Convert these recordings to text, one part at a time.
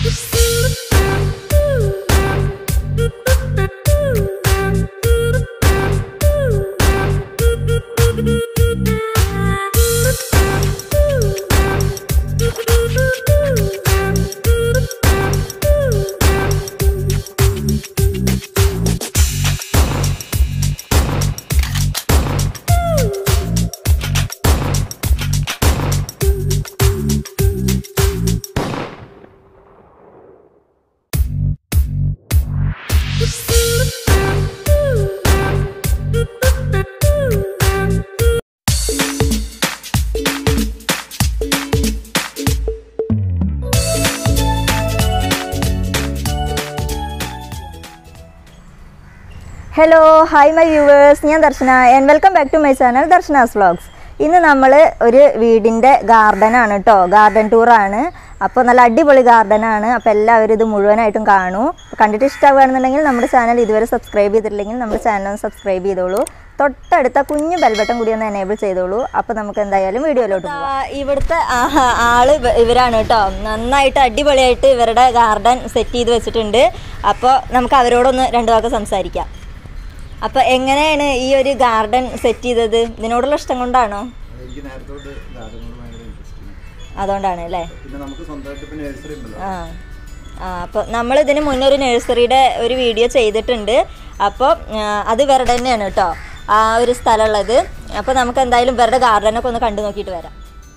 Hello, hi my viewers, I am Darshana and welcome back to my channel Darshana's Vlogs. ഇന്ന് നമ്മൾ ഒരു വീടിന്റെ garden ആണ് ട്ടോ, ഗാർഡൻ ടൂർ ആണ്. അപ്പോൾ നല്ല അടിപൊളി ഗാർഡൻ ആണ്. അപ്പോൾ എല്ലാവരും ഇത് മുഴുവനായിട്ടും കാണൂ. കണ്ടിട്ട് ഇഷ്ടമാവുകയാണെന്നുണ്ടെങ്കിൽ നമ്മുടെ ചാനൽ ഇതുവരെ സബ്സ്ക്രൈബ് ചെയ്തിട്ടില്ലെങ്കിൽ നമ്മുടെ ചാനൽ ഒന്ന് സബ്സ്ക്രൈബ് ചെയ്തോളൂ. തൊട്ടടുത്ത കുഞ്ഞു ബെൽ ബട്ടൺ കൂടി ഒന്ന് എനേബിൾ ചെയ്തോളൂ. അപ്പോൾ നമുക്ക് എന്തായാലും വീഡിയോയിലോട്ട് പോകാം. ഇവിടുത്തെ ആള് ഇവരാണ് ട്ടോ. നന്നായിട്ട് അടിപൊളിയായിട്ട് ഇവരുടെ ഗാർഡൻ സെറ്റ് ചെയ്ത് വെച്ചിട്ടുണ്ട്. അപ്പോൾ നമുക്ക് അവരോടൊന്ന് രണ്ടു വാക്ക് സംസാരിക്കാം. അപ്പോൾ എങ്ങനെയാണ് ഈ ഒരു ഗാർഡൻ സെറ്റ് ചെയ്തത്? ഇതിനോടുള്ള ഇഷ്ടം കൊണ്ടാണോ? അതുകൊണ്ടാണ് അല്ലേ? അപ്പോൾ നമ്മൾ ഇതിന് മുന്നേ ഒരു നഴ്സറിയുടെ ഒരു വീഡിയോ ചെയ്തിട്ടുണ്ട്. അപ്പോൾ അത് ഇവരുടെ തന്നെയാണ് കേട്ടോ ആ ഒരു സ്ഥലമുള്ളത്. അപ്പോൾ നമുക്ക് എന്തായാലും ഇവരുടെ ഗാർഡനൊക്കെ ഒന്ന് കണ്ടു നോക്കിയിട്ട് വരാം.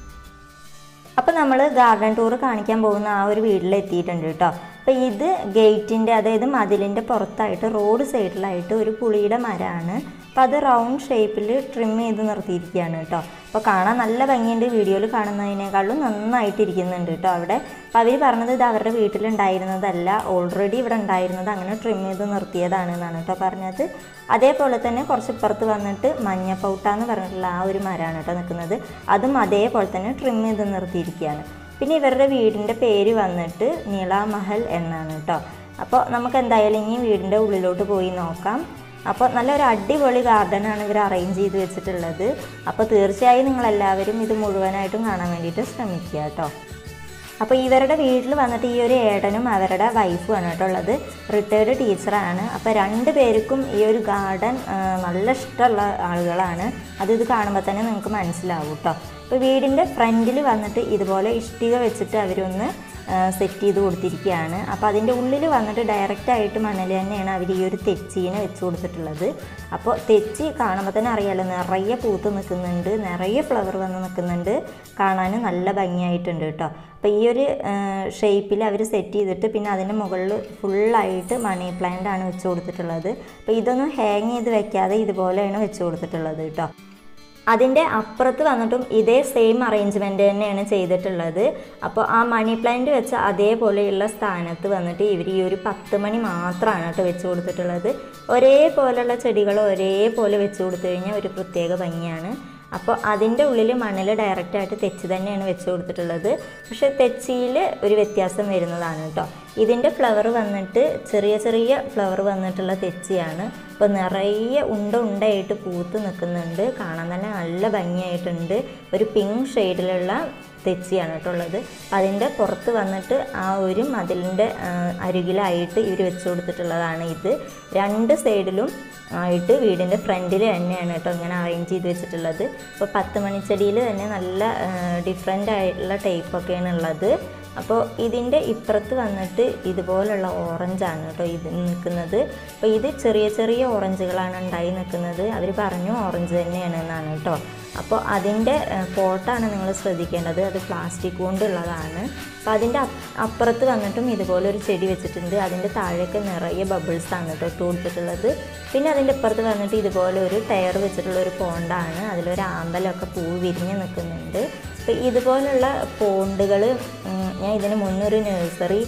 അപ്പോൾ നമ്മൾ ഗാർഡൻ ടൂർ കാണിക്കാൻ പോകുന്ന ആ ഒരു വീട്ടിലെത്തിയിട്ടുണ്ട് കേട്ടോ. അപ്പോൾ ഇത് ഗേറ്റിൻ്റെ, അതായത് മതിലിൻ്റെ പുറത്തായിട്ട് റോഡ് സൈഡിലായിട്ട് ഒരു പുളിയുടെ മരമാണ്. അപ്പോൾ അത് റൗണ്ട് ഷേപ്പിൽ ട്രിം ചെയ്ത് നിർത്തിയിരിക്കുകയാണ് കേട്ടോ. അപ്പോൾ കാണാൻ നല്ല ഭംഗിയുണ്ട്, വീഡിയോയിൽ കാണുന്നതിനേക്കാളും നന്നായിട്ടിരിക്കുന്നുണ്ട് കേട്ടോ അവിടെ. അപ്പോൾ അവർ പറഞ്ഞത് ഇത് അവരുടെ വീട്ടിലുണ്ടായിരുന്നതല്ല, ഓൾറെഡി ഇവിടെ ഉണ്ടായിരുന്നത്, അങ്ങനെ ട്രിം ചെയ്ത് നിർത്തിയതാണ് എന്നാണ് കേട്ടോ പറഞ്ഞത്. അതേപോലെ തന്നെ കുറച്ച് ഇപ്പുറത്ത് വന്നിട്ട് മഞ്ഞപ്പൗട്ട എന്ന് പറഞ്ഞിട്ടുള്ള ആ ഒരു മരമാണ് കേട്ടോ നിൽക്കുന്നത്. അതും അതേപോലെ തന്നെ ട്രിം ചെയ്ത് നിർത്തിയിരിക്കുകയാണ്. പിന്നെ ഇവരുടെ വീടിൻ്റെ പേര് വന്നിട്ട് നീളാമഹൽ എന്നാണ് കേട്ടോ. അപ്പോൾ നമുക്ക് എന്തായാലും ഇനി വീടിൻ്റെ ഉള്ളിലോട്ട് പോയി നോക്കാം. അപ്പോൾ നല്ലൊരു അടിപൊളി ഗാർഡനാണ് ഇവർ അറേഞ്ച് ചെയ്ത് വെച്ചിട്ടുള്ളത്. അപ്പോൾ തീർച്ചയായും നിങ്ങളെല്ലാവരും ഇത് മുഴുവനായിട്ടും കാണാൻ വേണ്ടിയിട്ട് ശ്രമിക്കുക കേട്ടോ. അപ്പോൾ ഇവരുടെ വീട്ടിൽ വന്നിട്ട് ഈ ഒരു ഏടനും അവരുടെ വൈഫുമാണ് കേട്ടോ ഉള്ളത്. റിട്ടയർഡ് ടീച്ചറാണ്. അപ്പോൾ രണ്ട് പേർക്കും ഈ ഒരു ഗാർഡൻ നല്ല ഇഷ്ടമുള്ള ആളുകളാണ്. ഇത് കാണുമ്പോൾ തന്നെ നിങ്ങൾക്ക് മനസ്സിലാവും കേട്ടോ. അപ്പോൾ വീടിൻ്റെ ഫ്രണ്ടിൽ വന്നിട്ട് ഇതുപോലെ ഇഷ്ടിക വെച്ചിട്ട് അവരൊന്ന് സെറ്റ് ചെയ്ത് കൊടുത്തിരിക്കുകയാണ്. അപ്പോൾ അതിൻ്റെ ഉള്ളിൽ വന്നിട്ട് ഡയറക്റ്റായിട്ട് മണൽ തന്നെയാണ് അവർ ഈ ഒരു തെച്ചീനെ വെച്ച് കൊടുത്തിട്ടുള്ളത്. അപ്പോൾ തെച്ചി കാണുമ്പോൾ തന്നെ അറിയാമല്ലോ, നിറയെ പൂത്ത് നിൽക്കുന്നുണ്ട്, നിറയെ ഫ്ലവർ വന്ന് നിൽക്കുന്നുണ്ട്, കാണാൻ നല്ല ഭംഗിയായിട്ടുണ്ട് കേട്ടോ. അപ്പോൾ ഈ ഒരു ഷേപ്പിൽ അവർ സെറ്റ് ചെയ്തിട്ട് പിന്നെ അതിൻ്റെ മുകളിൽ ഫുള്ളായിട്ട് മണി പ്ലാന്റ് ആണ് വെച്ച് കൊടുത്തിട്ടുള്ളത്. അപ്പോൾ ഇതൊന്നും ഹാങ് ചെയ്ത് വെക്കാതെ ഇതുപോലെയാണ് വെച്ച് കൊടുത്തിട്ടുള്ളത് കേട്ടോ. അതിൻ്റെ അപ്പുറത്ത് വന്നിട്ടും ഇതേ സെയിം അറേഞ്ച്മെൻറ്റ് തന്നെയാണ് ചെയ്തിട്ടുള്ളത്. അപ്പോൾ ആ മണി പ്ലാന്റ് വെച്ച അതേപോലെയുള്ള സ്ഥാനത്ത് വന്നിട്ട് ഇവർ ഈ ഒരു 10 മണി മാത്രമാണ് കേട്ടോ വെച്ച് കൊടുത്തിട്ടുള്ളത്. ഒരേപോലെയുള്ള ചെടികൾ ഒരേപോലെ വെച്ച് കൊടുത്തു കഴിഞ്ഞാൽ ഒരു പ്രത്യേക ഭംഗിയാണ്. അപ്പോൾ അതിൻ്റെ ഉള്ളിൽ മണ്ണിൽ ഡയറക്റ്റായിട്ട് തെച്ചി തന്നെയാണ് വെച്ച് കൊടുത്തിട്ടുള്ളത്. പക്ഷേ തെച്ചിയിൽ ഒരു വ്യത്യാസം വരുന്നതാണ് കേട്ടോ. ഇതിൻ്റെ ഫ്ലവർ വന്നിട്ട് ചെറിയ ചെറിയ ഫ്ലവർ വന്നിട്ടുള്ള തെച്ചിയാണ്. അപ്പോൾ നിറയെ ഉണ്ടയായിട്ട് പൂത്ത് നിൽക്കുന്നുണ്ട്, കാണാൻ തന്നെ നല്ല ഭംഗിയായിട്ടുണ്ട്. ഒരു പിങ്ക് ഷെയ്ഡിലുള്ള തെച്ചിയാണ് കേട്ടോ ഉള്ളത്. അതിൻ്റെ പുറത്ത് വന്നിട്ട് ആ ഒരു മതിലിൻ്റെ അരികിലായിട്ട് ഇവർ വെച്ച് കൊടുത്തിട്ടുള്ളതാണ് ഇത്. രണ്ട് സൈഡിലും ആയിട്ട് വീടിൻ്റെ ഫ്രണ്ടിൽ തന്നെയാണ് കേട്ടോ ഇങ്ങനെ അറേഞ്ച് ചെയ്ത് വെച്ചിട്ടുള്ളത്. അപ്പോൾ 10 മണിച്ചെടിയിൽ തന്നെ നല്ല ഡിഫറെൻ്റ് ആയിട്ടുള്ള ടൈപ്പൊക്കെയാണ് ഉള്ളത്. അപ്പോൾ ഇതിൻ്റെ ഇപ്പുറത്ത് വന്നിട്ട് ഇതുപോലുള്ള ഓറഞ്ചാണ് കേട്ടോ ഇത് നിൽക്കുന്നത്. അപ്പോൾ ഇത് ചെറിയ ചെറിയ ഓറഞ്ചുകളാണ് ഉണ്ടായി നിൽക്കുന്നത്. അവർ പറഞ്ഞു ഓറഞ്ച് തന്നെയാണ് എന്നാണ് കേട്ടോ. അപ്പോൾ അതിൻ്റെ പോട്ടാണ് നിങ്ങൾ ശ്രദ്ധിക്കേണ്ടത്, അത് പ്ലാസ്റ്റിക് കൊണ്ടുള്ളതാണ്. അപ്പോൾ അതിൻ്റെ അപ്പുറത്ത് വന്നിട്ടും ഇതുപോലൊരു ചെടി വെച്ചിട്ടുണ്ട്. അതിൻ്റെ താഴേക്ക് നിറയെ ബബിൾസാണ് കേട്ടോ ഇട്ട് കൊടുത്തിട്ടുള്ളത്. പിന്നെ അതിൻ്റെ ഇപ്പുറത്ത് വന്നിട്ട് ഇതുപോലെ ഒരു ടയർ വെച്ചിട്ടുള്ള ഒരു പോണ്ടാണ്, അതിലൊരു ആമ്പലൊക്കെ പൂവ് വിരിഞ്ഞ് നിൽക്കുന്നുണ്ട്. അപ്പോൾ ഇതുപോലുള്ള പോണ്ടുകൾ ഞാൻ ഇതിന് മുന്നൊരു നഴ്സറി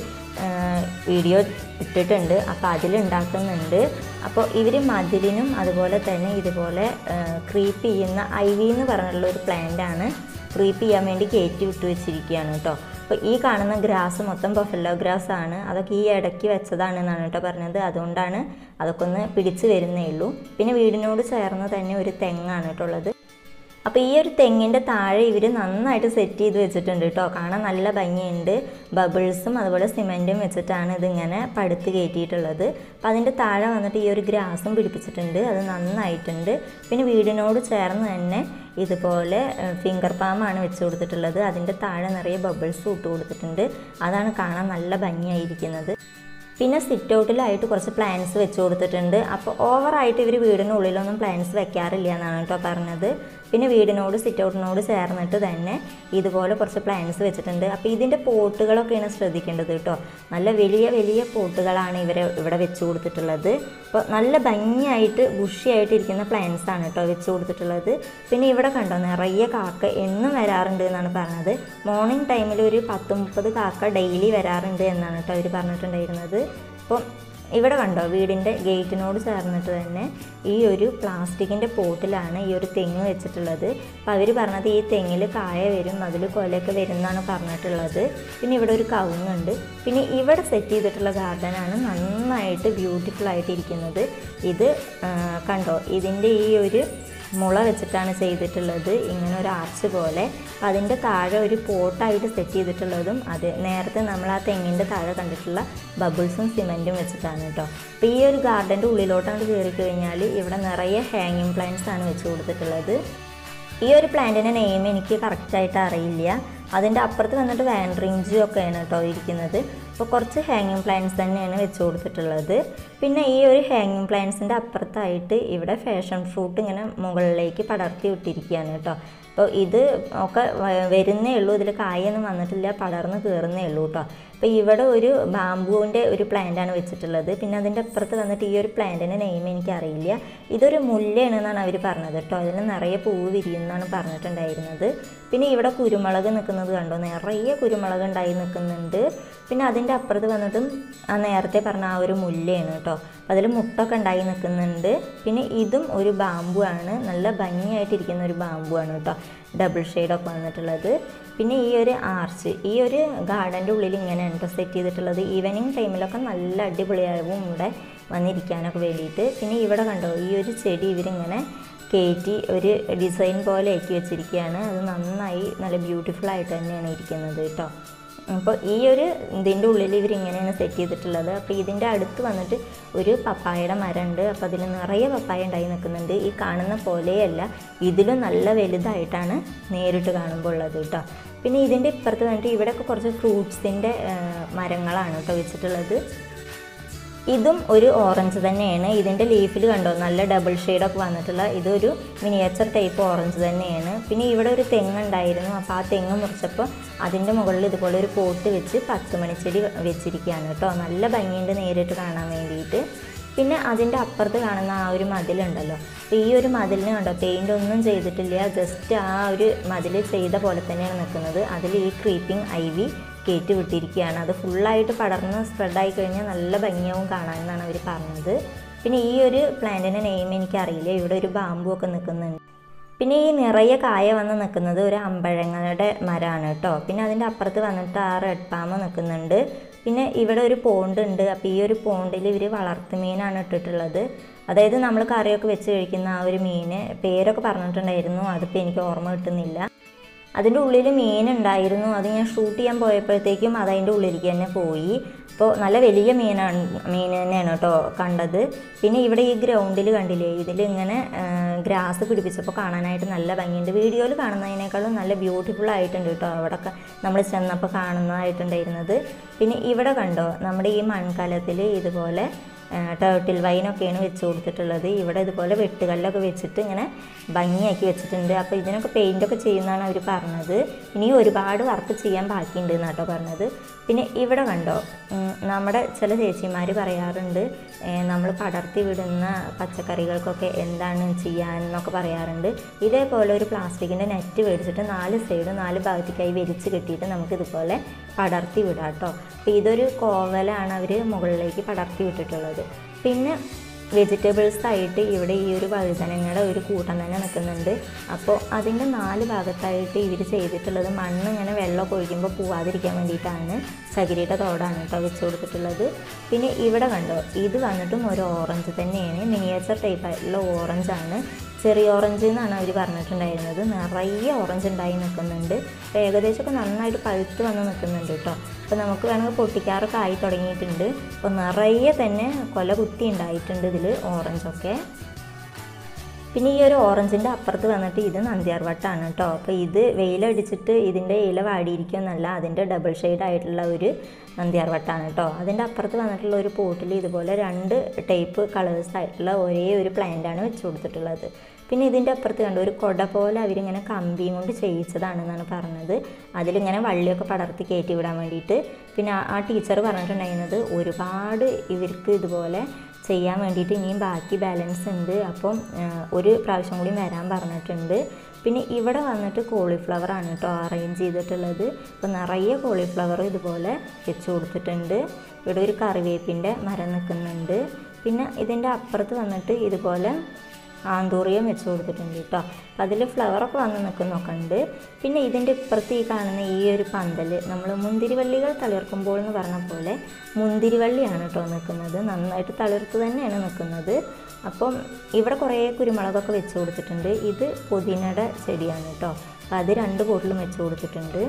വീഡിയോ ഇട്ടിട്ടുണ്ട്, അപ്പോൾ അതിലുണ്ടാക്കുന്നുണ്ട്. അപ്പോൾ ഇവർ മതിലിനും അതുപോലെ തന്നെ ഇതുപോലെ ക്രീപ്പ് ചെയ്യുന്ന ഐവി എന്ന് പറഞ്ഞിട്ടുള്ള ഒരു പ്ലാന്റാണ് ക്രീപ്പ് ചെയ്യാൻ വേണ്ടി കയറ്റി വിട്ട് വെച്ചിരിക്കുകയാണ് കേട്ടോ. അപ്പോൾ ഈ കാണുന്ന ഗ്രാസ് മൊത്തം ബഫല്ലോ ഗ്രാസ് ആണ്, അതൊക്കെ ഈ ഇടയ്ക്ക് വെച്ചതാണെന്നാണ് കേട്ടോ പറഞ്ഞത്. അതുകൊണ്ടാണ് അതൊക്കെ ഒന്ന് പിടിച്ച് വരുന്നേ ഉള്ളൂ. പിന്നെ വീടിനോട് ചേർന്ന് തന്നെ ഒരു തെങ്ങാണ് കേട്ടോ ഉള്ളത്. അപ്പോൾ ഈ ഒരു തെങ്ങിൻ്റെ താഴെ ഇവർ നന്നായിട്ട് സെറ്റ് ചെയ്ത് വെച്ചിട്ടുണ്ട് കേട്ടോ. കാണാൻ നല്ല ഭംഗിയുണ്ട്. ബബിൾസും അതുപോലെ സിമെൻറ്റും വെച്ചിട്ടാണ് ഇതിങ്ങനെ പടുത്ത് കയറ്റിയിട്ടുള്ളത്. അപ്പോൾ അതിൻ്റെ താഴെ വന്നിട്ട് ഈ ഒരു ഗ്രാസും പിടിപ്പിച്ചിട്ടുണ്ട്. അത് നന്നായിട്ടുണ്ട്. പിന്നെ വീടിനോട് ചേർന്ന് തന്നെ ഇതുപോലെ ഫിംഗർ പാമാണ് വെച്ച് കൊടുത്തിട്ടുള്ളത്. അതിൻ്റെ താഴെ നിറയെ ബബിൾസ് ഇട്ട് കൊടുത്തിട്ടുണ്ട്. അതാണ് കാണാൻ നല്ല ഭംഗിയായിരിക്കുന്നത്. പിന്നെ സിറ്റ് ഔട്ടിലായിട്ട് കുറച്ച് പ്ലാന്റ്സ് വെച്ച് കൊടുത്തിട്ടുണ്ട്. അപ്പോൾ ഓവറായിട്ട് ഇവർ വീടിനുള്ളിലൊന്നും പ്ലാന്റ്സ് വെക്കാറില്ല എന്നാണ് കേട്ടോ പറഞ്ഞത്. പിന്നെ വീടിനോട് സിറ്റ് ഔട്ടിനോട് ചേർന്നിട്ട് തന്നെ ഇതുപോലെ കുറച്ച് പ്ലാന്റ്സ് വെച്ചിട്ടുണ്ട്. അപ്പോൾ ഇതിൻ്റെ പോട്ടുകളൊക്കെയാണ് ശ്രദ്ധിക്കേണ്ടത് കേട്ടോ. നല്ല വലിയ വലിയ പോട്ടുകളാണ് ഇവിടെ വെച്ച് കൊടുത്തിട്ടുള്ളത്. അപ്പോൾ നല്ല ഭംഗിയായിട്ട് ബുഷിയായിട്ട് ഇരിക്കുന്ന പ്ലാന്റ്സ് ആണ് കേട്ടോ വെച്ച് കൊടുത്തിട്ടുള്ളത്. പിന്നെ ഇവിടെ കണ്ടോ നിറയെ കാക്ക എന്നും വരാറുണ്ട് എന്നാണ് പറഞ്ഞത്. മോർണിംഗ് ടൈമിൽ ഒരു 10-30 കാക്ക ഡെയിലി വരാറുണ്ട് എന്നാണ് കേട്ടോ അവർ പറഞ്ഞിട്ടുണ്ടായിരുന്നത്. അപ്പം ഇവിടെ കണ്ടോ വീടിൻ്റെ ഗേറ്റിനോട് ചേർന്നിട്ട് തന്നെ ഈ ഒരു പ്ലാസ്റ്റിക്കിൻ്റെ പോട്ടിലാണ് ഈ ഒരു തെങ്ങ് വെച്ചിട്ടുള്ളത്. അപ്പോൾ അവർ പറഞ്ഞത് ഈ തെങ്ങിൽ കായ വരും, അതിൽ കൊലയൊക്കെ വരും എന്നാണ് പറഞ്ഞിട്ടുള്ളത്. പിന്നെ ഇവിടെ ഒരു കവുങ്ങുണ്ട്. പിന്നെ ഇവിടെ സെറ്റ് ചെയ്തിട്ടുള്ള ഗാർഡനാണ് നന്നായിട്ട് ബ്യൂട്ടിഫുൾ ആയിട്ടിരിക്കുന്നത്. ഇത് കണ്ടോ ഇതിൻ്റെ ഈ ഒരു മുള വെച്ചിട്ടാണ് ചെയ്തിട്ടുള്ളത്, ഇങ്ങനെ ഒരു ആർച്ച് പോലെ. അതിൻ്റെ താഴെ ഒരു പോട്ടായിട്ട് സെറ്റ് ചെയ്തിട്ടുള്ളതും അത് നേരത്തെ നമ്മൾ ആ തെങ്ങിൻ്റെ താഴെ കണ്ടിട്ടുള്ള ബബിൾസും സിമെൻറ്റും വെച്ചിട്ടാണ് കേട്ടോ. അപ്പോൾ ഈ ഒരു ഗാർഡൻ്റെ ഉള്ളിലോട്ടാണ് കയറി കഴിഞ്ഞാൽ ഇവിടെ നിറയെ ഹാങ്ങിങ് പ്ലാന്റ്സ് ആണ് വെച്ച് കൊടുത്തിട്ടുള്ളത്. ഈ ഒരു പ്ലാന്റിൻ്റെ നെയിം എനിക്ക് കറക്റ്റായിട്ട് അറിയില്ല. അതിൻ്റെ അപ്പുറത്ത് വന്നിട്ട് വാൻഡ്രിഞ്ചും ഒക്കെയാണ് കേട്ടോ ഇരിക്കുന്നത്. അപ്പോൾ കുറച്ച് ഹാങ്ങിങ് പ്ലാന്റ്സ് തന്നെയാണ് വെച്ച് കൊടുത്തിട്ടുള്ളത്. പിന്നെ ഈ ഒരു ഹാങ്ങിങ് പ്ലാന്റ്സിൻ്റെ അപ്പുറത്തായിട്ട് ഇവിടെ ഫാഷൻ ഫ്രൂട്ട് ഇങ്ങനെ മുകളിലേക്ക് പടർത്തി വിട്ടിരിക്കുകയാണ് കേട്ടോ. അപ്പോൾ ഇത് ഒക്കെ വരുന്നേ ഉള്ളൂ, ഇതിൽ കായൊന്നും വന്നിട്ടില്ല, പടർന്ന് കയറുന്നേ ഉള്ളൂ കേട്ടോ. അപ്പോൾ ഇവിടെ ഒരു ബാമ്പുവിൻ്റെ ഒരു പ്ലാന്റാണ് വെച്ചിട്ടുള്ളത്. പിന്നെ അതിൻ്റെ അപ്പുറത്ത് വന്നിട്ട് ഈ ഒരു പ്ലാന്റിൻ്റെ നെയിം എനിക്കറിയില്ല. ഇതൊരു മുല്ലയാണെന്നാണ് അവർ പറഞ്ഞത് കേട്ടോ. അതിന് നിറയെ പൂവ് വിരിയുമെന്നാണ് പറഞ്ഞിട്ടുണ്ടായിരുന്നത്. പിന്നെ ഇവിടെ കുരുമുളക് നിൽക്കുന്നത് കണ്ടോ, നിറയെ കുരുമുളക് ഉണ്ടായി നിൽക്കുന്നുണ്ട്. പിന്നെ അതിൻ്റെ അപ്പുറത്ത് വന്നിട്ടും ആ നേരത്തെ പറഞ്ഞ ആ ഒരു മുല്ലയാണ് കേട്ടോ. അതിൽ മുട്ടൊക്കെ ഉണ്ടായി നിൽക്കുന്നുണ്ട്. പിന്നെ ഇതും ഒരു ബാമ്പു ആണ്, നല്ല ഭംഗിയായിട്ടിരിക്കുന്ന ഒരു ബാമ്പു ആണ് കേട്ടോ, ഡബിൾ ഷെയ്ഡൊക്കെ വന്നിട്ടുള്ളത്. പിന്നെ ഈ ഒരു ആർച്ച് ഈ ഒരു ഗാർഡൻ്റെ ഉള്ളിൽ ഇങ്ങനെയാണ് കേട്ടോ സെറ്റ് ചെയ്തിട്ടുള്ളത്. ഈവനിങ് ടൈമിലൊക്കെ നല്ല അടിപൊളിയാകും ഇവിടെ വന്നിരിക്കാനൊക്കെ വേണ്ടിയിട്ട്. പിന്നെ ഇവിടെ കണ്ടോ ഈ ഒരു ചെടി ഇവരിങ്ങനെ കയറ്റി ഒരു ഡിസൈൻ പോലെ ആക്കി വെച്ചിരിക്കുകയാണ്. അത് നന്നായി നല്ല ബ്യൂട്ടിഫുൾ ആയിട്ട് തന്നെയാണ് ഇരിക്കുന്നത് കേട്ടോ. അപ്പോൾ ഈ ഒരു ഇതിൻ്റെ ഉള്ളിൽ ഇവരിങ്ങനെയാണ് സെറ്റ് ചെയ്തിട്ടുള്ളത്. അപ്പോൾ ഇതിൻ്റെ അടുത്ത് വന്നിട്ട് ഒരു പപ്പായയുടെ മരമുണ്ട്. അപ്പോൾ അതിൽ നിറയെ പപ്പായ ഉണ്ടായി നിൽക്കുന്നുണ്ട്. ഈ കാണുന്ന പോലെയല്ല, ഇതിലും നല്ല വലുതായിട്ടാണ് നേരിട്ട് കാണുമ്പോൾ ഉള്ളത് കേട്ടോ. പിന്നെ ഇതിൻ്റെ ഇപ്പുറത്ത് വന്നിട്ട് ഇവിടെയൊക്കെ കുറച്ച് ഫ്രൂട്ട്സിൻ്റെ മരങ്ങളാണ് കേട്ടോ വെച്ചിട്ടുള്ളത്. ഇതും ഒരു ഓറഞ്ച് തന്നെയാണ്. ഇതിൻ്റെ ലീഫിൽ കണ്ടോ നല്ല ഡബിൾ ഷെയ്ഡൊക്കെ വന്നിട്ടുള്ള ഇതൊരു മിനിയേച്ചർ ടൈപ്പ് ഓറഞ്ച് തന്നെയാണ്. പിന്നെ ഇവിടെ ഒരു തെങ്ങുണ്ടായിരുന്നു. അപ്പോൾ ആ തെങ്ങ് മുറിച്ചപ്പോൾ അതിൻ്റെ മുകളിൽ ഇതുപോലെ ഒരു പോട്ട് വെച്ച് 10 മണിച്ചെടി വെച്ചിരിക്കുകയാണ് കേട്ടോ. നല്ല ഭംഗിയുണ്ട് നേരിട്ട് കാണാൻ വേണ്ടിയിട്ട്. പിന്നെ അതിൻ്റെ അപ്പുറത്ത് കാണുന്ന ആ ഒരു മതിലുണ്ടല്ലോ, അപ്പോൾ ഈ ഒരു മതിലിന് കണ്ടോ പെയിൻ്റ് ഒന്നും ചെയ്തിട്ടില്ല, ജസ്റ്റ് ആ ഒരു മതിൽ ചെയ്ത പോലെ തന്നെയാണ് നിൽക്കുന്നത്. അതിൽ ഈ ക്രീപ്പിംഗ് ഐവി കയറ്റി വിട്ടിരിക്കുകയാണ്. അത് ഫുള്ളായിട്ട് പടർന്ന് സ്പ്രെഡായി കഴിഞ്ഞാൽ നല്ല ഭംഗിയാവും കാണാമെന്നാണ് അവർ പറഞ്ഞത്. പിന്നെ ഈ ഒരു പ്ലാന്റിൻ്റെ നെയിം എനിക്കറിയില്ല. ഇവിടെ ഒരു ബാമ്പു ഒക്കെ നിൽക്കുന്നുണ്ട്. പിന്നെ ഈ നിറയെ കായ വന്ന് നിൽക്കുന്നത് ഒരു അമ്പഴങ്ങളുടെ മരമാണ് കേട്ടോ. പിന്നെ അതിൻ്റെ അപ്പുറത്ത് വന്നിട്ട് ആ റെഡ് പാമ്പ് നിൽക്കുന്നുണ്ട്. പിന്നെ ഇവിടെ ഒരു പോണ്ട് ഉണ്ട്. അപ്പോൾ ഈ ഒരു പോണ്ടിൽ ഇവർ വളർത്തുമീനാണ് ഇട്ടിട്ടുള്ളത്. അതായത് നമ്മൾ കറിയൊക്കെ വെച്ച് കഴിക്കുന്ന ആ ഒരു മീൻ, പേരൊക്കെ പറഞ്ഞിട്ടുണ്ടായിരുന്നു, അതിപ്പോൾ എനിക്ക് ഓർമ്മ കിട്ടുന്നില്ല. അതിൻ്റെ ഉള്ളിൽ മീനുണ്ടായിരുന്നു. അത് ഞാൻ ഷൂട്ട് ചെയ്യാൻ പോയപ്പോഴത്തേക്കും അതതിൻ്റെ ഉള്ളിലേക്ക് തന്നെ പോയി. അപ്പോൾ നല്ല വലിയ മീൻ തന്നെയാണ് കേട്ടോ കണ്ടത്. പിന്നെ ഇവിടെ ഈ ഗ്രൗണ്ടിൽ കണ്ടില്ലേ, ഇതിലിങ്ങനെ ഗ്രാസ് പിടിപ്പിച്ചപ്പോൾ കാണാനായിട്ട് നല്ല ഭംഗിയുണ്ട്. വീഡിയോയിൽ കാണുന്നതിനേക്കാളും നല്ല ബ്യൂട്ടിഫുൾ ആയിട്ടുണ്ട് കേട്ടോ അവിടെയൊക്കെ നമ്മൾ ചെന്നപ്പോൾ കാണുന്നതായിട്ടുണ്ടായിരുന്നത്. പിന്നെ ഇവിടെ കണ്ടോ നമ്മുടെ ഈ മൺകലത്തിൽ ഇതുപോലെ ടേർട്ടിൽ വൈനൊക്കെയാണ് വെച്ച് കൊടുത്തിട്ടുള്ളത്. ഇവിടെ ഇതുപോലെ വെട്ടുകല്ലൊക്കെ വെച്ചിട്ട് ഇങ്ങനെ ഭംഗിയാക്കി വെച്ചിട്ടുണ്ട്. അപ്പോൾ ഇതിനൊക്കെ പെയിൻ്റൊക്കെ ചെയ്യുന്നതാണ് അവർ പറഞ്ഞത്. ഇനിയും ഒരുപാട് വർക്ക് ചെയ്യാൻ ബാക്കിയുണ്ട് എന്നാട്ടോ പറഞ്ഞത്. പിന്നെ ഇവിടെ കണ്ടോ നമ്മുടെ ചില ചേച്ചിമാർ പറയാറുണ്ട് നമ്മൾ പടർത്തി വിടുന്ന പച്ചക്കറികൾക്കൊക്കെ എന്താണ് ചെയ്യാനെന്നൊക്കെ പറയാറുണ്ട്. ഇതേപോലെ ഒരു പ്ലാസ്റ്റിക്കിൻ്റെ നെറ്റ് മേടിച്ചിട്ട് 4 സൈഡ് 4 ഭാഗത്തേക്കായി വലിച്ച് കെട്ടിയിട്ട് നമുക്കിതുപോലെ പടർത്തി വിടാം കേട്ടോ. അപ്പോൾ ഇതൊരു കോവലാണ് അവർ മുകളിലേക്ക് പടർത്തി വിട്ടിട്ടുള്ളത്. പിന്നെ വെജിറ്റബിൾസ് ആയിട്ട് ഇവിടെ ഈ ഒരു വഴുതനങ്ങളുടെ ഒരു കൂട്ടം തന്നെ നിൽക്കുന്നുണ്ട്. അപ്പോൾ അതിൻ്റെ 4 ഭാഗത്തായിട്ട് ഇവർ ചെയ്തിട്ടുള്ളത് മണ്ണ് ഇങ്ങനെ വെള്ളമൊക്കെ ഒഴിക്കുമ്പോൾ പോവാതിരിക്കാൻ വേണ്ടിയിട്ടാണ്. ചകിരിയുടെ തോടാണ് കേട്ടോ വെച്ച് കൊടുത്തിട്ടുള്ളത്. പിന്നെ ഇവിടെ കണ്ടോ ഇത് വന്നിട്ടും ഒരു ഓറഞ്ച് തന്നെയാണ്, മിനിയേച്ചർ ടൈപ്പായിട്ടുള്ള ഓറഞ്ചാണ്. ചെറിയ ഓറഞ്ച് എന്നാണ് അവർ പറഞ്ഞിട്ടുണ്ടായിരുന്നത്. നിറയെ ഓറഞ്ച് ഉണ്ടായി നിൽക്കുന്നുണ്ട്. അപ്പോൾ ഏകദേശമൊക്കെ നന്നായിട്ട് പഴുത്ത് വന്ന് നിൽക്കുന്നുണ്ട് കേട്ടോ. അപ്പോൾ നമുക്ക് വേണമെങ്കിൽ പൊട്ടിക്കാറൊക്കെ ആയി തുടങ്ങിയിട്ടുണ്ട്. അപ്പോൾ നിറയെ തന്നെ കൊല കുത്തി ഉണ്ടായിട്ടുണ്ട് ഇതിൽ ഓറഞ്ചൊക്കെ. പിന്നെ ഈ ഒരു ഓറഞ്ചിൻ്റെ അപ്പുറത്ത് വന്നിട്ട് ഇത് നന്ദ്യാർവട്ടാണ് കേട്ടോ. അപ്പോൾ ഇത് വെയിലടിച്ചിട്ട് ഇതിൻ്റെ ഇല വാടിയിരിക്കുമെന്നല്ല, അതിൻ്റെ ഡബിൾ ഷെയ്ഡ് ആയിട്ടുള്ള ഒരു നന്ദ്യാർവട്ടാണ് കേട്ടോ. അതിൻ്റെ അപ്പുറത്ത് വന്നിട്ടുള്ള ഒരു പോട്ടിൽ ഇതുപോലെ 2 ടൈപ്പ് കളേഴ്സ് ആയിട്ടുള്ള ഒരേ ഒരു പ്ലാന്റാണ് വെച്ച് കൊടുത്തിട്ടുള്ളത്. പിന്നെ ഇതിൻ്റെ അപ്പുറത്ത് കണ്ടു ഒരു കൊട പോലെ അവരിങ്ങനെ കമ്പിയും കൊണ്ട് ചെയ്യിച്ചതാണെന്നാണ് പറഞ്ഞത്. അതിലിങ്ങനെ വള്ളിയൊക്കെ പടർത്തി കയറ്റി വിടാൻ വേണ്ടിയിട്ട്. പിന്നെ ആ ടീച്ചർ പറഞ്ഞിട്ടുണ്ടായിരുന്നത് ഒരുപാട് ഇവർക്ക് ഇതുപോലെ ചെയ്യാൻ വേണ്ടിയിട്ട് ഇനിയും ബാക്കി ബാലൻസ് ഉണ്ട്, അപ്പം ഒരു പ്രാവശ്യം കൂടി വരാൻ പറഞ്ഞിട്ടുണ്ട്. പിന്നെ ഇവിടെ വന്നിട്ട് കോളിഫ്ലവർ ആണ് കേട്ടോ അറേഞ്ച് ചെയ്തിട്ടുള്ളത്. അപ്പോൾ നിറയെ കോളിഫ്ലവർ ഇതുപോലെ വെച്ച് കൊടുത്തിട്ടുണ്ട്. ഇവിടെ ഒരു കറിവേപ്പിൻ്റെ മരം നിൽക്കുന്നുണ്ട്. പിന്നെ ഇതിൻ്റെ അപ്പുറത്ത് വന്നിട്ട് ഇതുപോലെ ആന്തൂറിയം വെച്ച് കൊടുത്തിട്ടുണ്ട് കേട്ടോ. അപ്പോൾ അതിൽ ഫ്ലവറൊക്കെ വന്ന് നിൽക്കുന്നൊക്കെ ഉണ്ട്. പിന്നെ ഇതിൻ്റെ ഇപ്പുറത്ത് ഈ കാണുന്ന ഈ ഒരു പന്തൽ നമ്മൾ മുന്തിരിവള്ളികൾ തളിർക്കുമ്പോൾ എന്ന് പറഞ്ഞ പോലെ മുന്തിരിവള്ളിയാണ് കേട്ടോ നിൽക്കുന്നത്. നന്നായിട്ട് തളിർത്ത് തന്നെയാണ് നിൽക്കുന്നത്. അപ്പം ഇവിടെ കുറേ കുരുമുളകൊക്കെ വെച്ച് കൊടുത്തിട്ടുണ്ട്. ഇത് പുതിനയുടെ ചെടിയാണ് കേട്ടോ. അപ്പോൾ അത് 2 പോട്ടിലും വെച്ച് കൊടുത്തിട്ടുണ്ട്.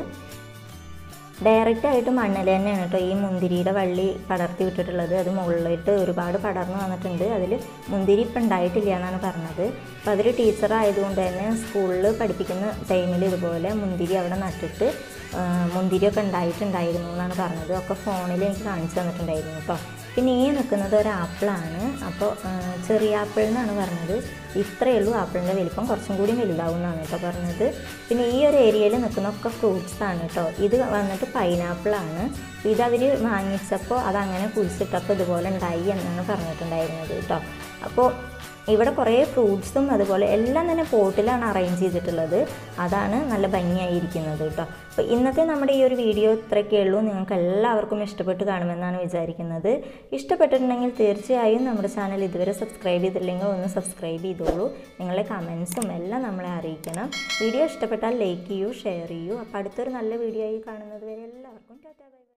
ഡയറക്റ്റായിട്ട് മണ്ണിൽ തന്നെയാണ് കേട്ടോ ഈ മുന്തിരിയുടെ വള്ളി പടർത്തി വിട്ടിട്ടുള്ളത്. അത് മുകളിലായിട്ട് ഒരുപാട് പടർന്നു വന്നിട്ടുണ്ട്. അതിൽ മുന്തിരി ഇപ്പം ഉണ്ടായിട്ടില്ല എന്നാണ് പറഞ്ഞത്. അപ്പോൾ അതൊരു ടീച്ചർ ആയതുകൊണ്ട് തന്നെ സ്കൂളിൽ പഠിപ്പിക്കുന്ന ടൈമിൽ ഇതുപോലെ മുന്തിരി അവിടെ നട്ടിട്ട് മുന്തിരിയൊക്കെ ഉണ്ടായിട്ടുണ്ടായിരുന്നു എന്നാണ് പറഞ്ഞത്. ഒക്കെ ഫോണിൽ എനിക്ക് കാണിച്ചു തന്നിട്ടുണ്ടായിരുന്നു കേട്ടോ. പിന്നെ ഈ നിൽക്കുന്നത് ഒരു ആപ്പിളാണ്. അപ്പോൾ ചെറിയ ആപ്പിൾ എന്നാണ് പറഞ്ഞത്. ഇത്രയേ ഉള്ളൂ ആപ്പിളിൻ്റെ വലിപ്പം, കുറച്ചും കൂടി വലുതാവും എന്നാണ് കേട്ടോ പറഞ്ഞത്. പിന്നെ ഈ ഒരു ഏരിയയിൽ നിൽക്കുന്നൊക്കെ ഫ്രൂട്ട്സാണ് കേട്ടോ. ഇത് വന്നിട്ട് പൈനാപ്പിളാണ്. ഇതവർ വാങ്ങിച്ചപ്പോൾ അതങ്ങനെ കുഴിച്ചിട്ടപ്പോൾ ഇതുപോലെ ഉണ്ടായി എന്നാണ് പറഞ്ഞിട്ടുണ്ടായിരുന്നത് കേട്ടോ. അപ്പോൾ ഇവിടെ കുറേ ഫ്രൂട്ട്സും അതുപോലെ എല്ലാം തന്നെ പോട്ടിലാണ് അറേഞ്ച് ചെയ്തിട്ടുള്ളത്. അതാണ് നല്ല ഭംഗിയായിരിക്കുന്നത് കേട്ടോ. അപ്പോൾ ഇന്നത്തെ നമ്മുടെ ഈ ഒരു വീഡിയോ ഇത്രയൊക്കെ ഉള്ളൂ. നിങ്ങൾക്ക് എല്ലാവർക്കും ഇഷ്ടപ്പെട്ട് കാണുമെന്നാണ് വിചാരിക്കുന്നത്. ഇഷ്ടപ്പെട്ടിട്ടുണ്ടെങ്കിൽ തീർച്ചയായും നമ്മുടെ ചാനൽ ഇതുവരെ സബ്സ്ക്രൈബ് ചെയ്തില്ലെങ്കിൽ ഒന്ന് സബ്സ്ക്രൈബ് ചെയ്തോളൂ. നിങ്ങളുടെ കമൻസും എല്ലാം നമ്മളെ അറിയിക്കണം. വീഡിയോ ഇഷ്ടപ്പെട്ടാൽ ലൈക്ക് ചെയ്യൂ, ഷെയർ ചെയ്യൂ. അപ്പോൾ അടുത്തൊരു നല്ല വീഡിയോ ആയി കാണുന്നത് വരെ എല്ലാവർക്കും ടാറ്റാ ബൈ.